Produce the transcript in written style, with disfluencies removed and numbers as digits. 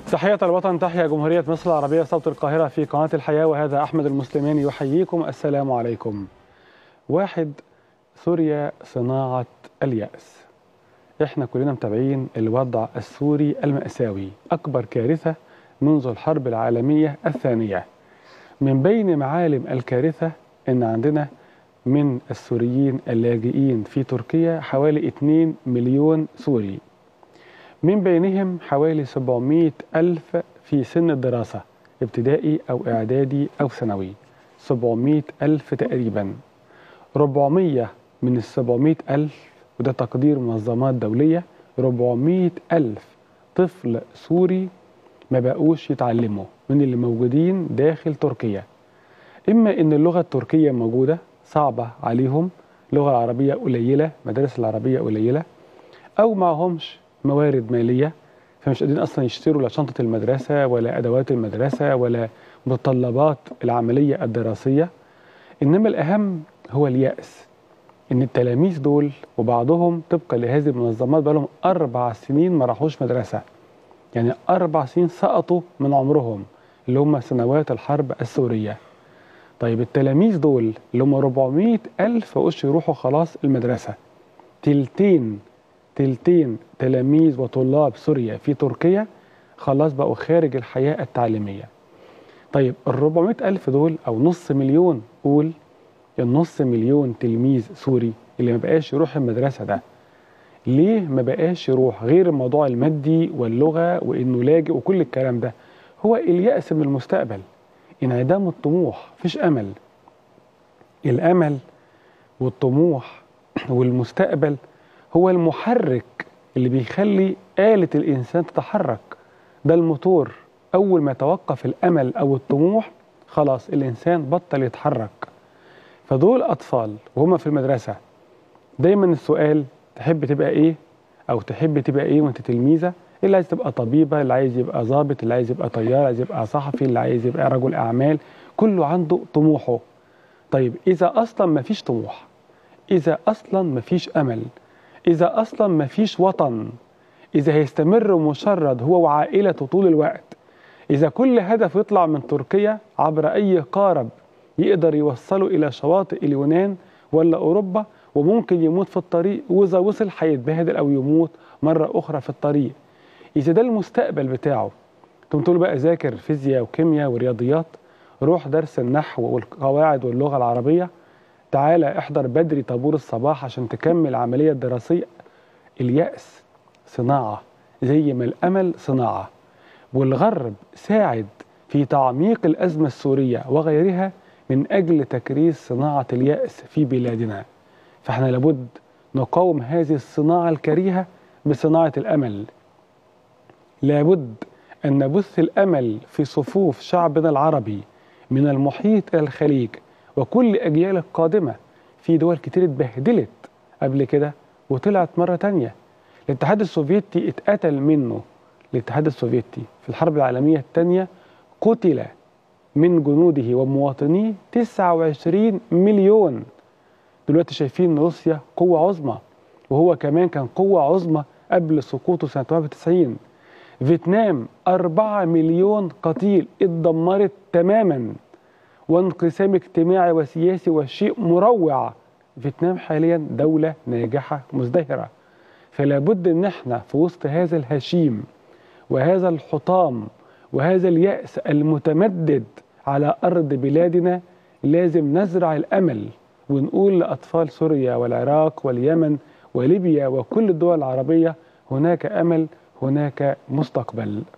تحية الوطن، تحيا جمهورية مصر العربية، صوت القاهرة في قناة الحياة، وهذا أحمد المسلماني يحييكم. السلام عليكم. واحد، سوريا صناعة اليأس. احنا كلنا متابعين الوضع السوري المأساوي، أكبر كارثة منذ الحرب العالمية الثانية. من بين معالم الكارثة إن عندنا من السوريين اللاجئين في تركيا حوالي 2 مليون سوري، من بينهم حوالي 700 ألف في سن الدراسة، ابتدائي أو إعدادي أو ثانوي، 700 ألف تقريبا. 400 من ال 700 ألف، وده تقدير منظمات دولية، 400 ألف طفل سوري ما بقوش يتعلموا من اللي موجودين داخل تركيا. إما إن اللغة التركية موجودة صعبة عليهم، اللغة العربية قليلة، مدارس العربية قليلة، أو معهمش موارد مالية فمش قادرين أصلا يشتروا لا شنطة المدرسة ولا أدوات المدرسة ولا متطلبات العملية الدراسية. إنما الأهم هو اليأس، إن التلاميذ دول وبعضهم طبقا لهذه المنظمات بقالهم 4 سنين ما راحوش مدرسة، يعني 4 سنين سقطوا من عمرهم اللي هم سنوات الحرب السورية. طيب التلاميذ دول اللي هم 400 ألف مبقوش يروحوا خلاص المدرسة، تلتين تلاميذ وطلاب سوريا في تركيا خلاص بقوا خارج الحياة التعليمية. طيب ال400 ألف دول أو نص مليون، قول النص مليون تلميذ سوري اللي ما بقاش يروح المدرسة ده، ليه ما بقاش يروح؟ غير الموضوع المادي واللغة وإنه لاجئ وكل الكلام ده، هو اليأس من المستقبل، انعدام الطموح، مفيش أمل. الأمل والطموح والمستقبل هو المحرك اللي بيخلي آلة الإنسان تتحرك، ده الموتور. أول ما يتوقف الأمل أو الطموح خلاص الإنسان بطل يتحرك. فدول أطفال وهم في المدرسة دايما السؤال تحب تبقى إيه؟ أو تحب تبقى إيه وأنت تلميذة؟ اللي عايز تبقى طبيبة، اللي عايز يبقى ضابط، اللي عايز يبقى طيار، اللي عايز يبقى صحفي، اللي عايز يبقى رجل أعمال، كله عنده طموحه. طيب إذا أصلا مفيش طموح، إذا أصلا مفيش أمل، إذا أصلا مفيش وطن، إذا هيستمر مشرد هو وعائلته طول الوقت، إذا كل هدف يطلع من تركيا عبر أي قارب يقدر يوصله إلى شواطئ اليونان ولا أوروبا، وممكن يموت في الطريق، وإذا وصل هيتبهدل أو يموت مرة أخرى في الطريق، إذا ده المستقبل بتاعه، تقوم تقول بقى ذاكر فيزياء وكيمياء ورياضيات، روح درس النحو والقواعد واللغة العربية، تعالى احضر بدري طابور الصباح عشان تكمل العملية الدراسية. اليأس صناعة زي ما الأمل صناعة، والغرب ساعد في تعميق الأزمة السورية وغيرها من أجل تكريس صناعة اليأس في بلادنا. فاحنا لابد نقاوم هذه الصناعة الكريهة بصناعة الأمل. لابد أن نبث الأمل في صفوف شعبنا العربي من المحيط إلى الخليج وكل أجيال القادمة. في دول كتير اتبهدلت قبل كده وطلعت مرة تانية. الاتحاد السوفيتي اتقتل منه، الاتحاد السوفيتي في الحرب العالمية الثانية قتل من جنوده ومواطنيه 29 مليون. دلوقتي شايفين روسيا قوة عظمى، وهو كمان كان قوة عظمى قبل سقوطه سنة 91. فيتنام 4 مليون قتيل اتدمرت تماما، وانقسام اجتماعي وسياسي وشيء مروع. فيتنام حاليا دولة ناجحة مزدهرة. فلا بد ان احنا في وسط هذا الهشيم وهذا الحطام وهذا اليأس المتمدد على أرض بلادنا لازم نزرع الأمل، ونقول لأطفال سوريا والعراق واليمن وليبيا وكل الدول العربية هناك أمل، هناك مستقبل.